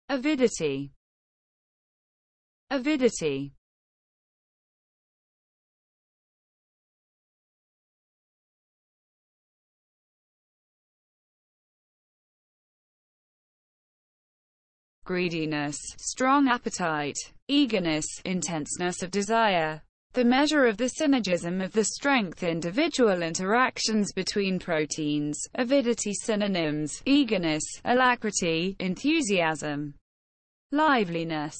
Avidity. Avidity. Greediness, strong appetite, eagerness, intenseness of desire. The measure of the synergism of the strength individual interactions between proteins. Avidity synonyms: eagerness, alacrity, enthusiasm, liveliness.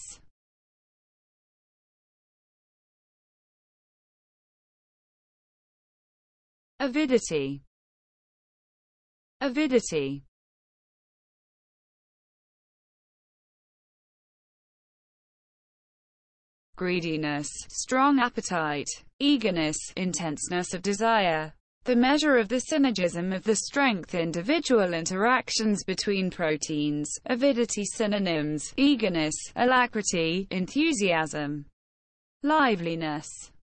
Avidity. Avidity. Greediness, strong appetite, eagerness, intenseness of desire. The measure of the synergism of the strength individual interactions between proteins. Avidity synonyms: eagerness, alacrity, enthusiasm, liveliness.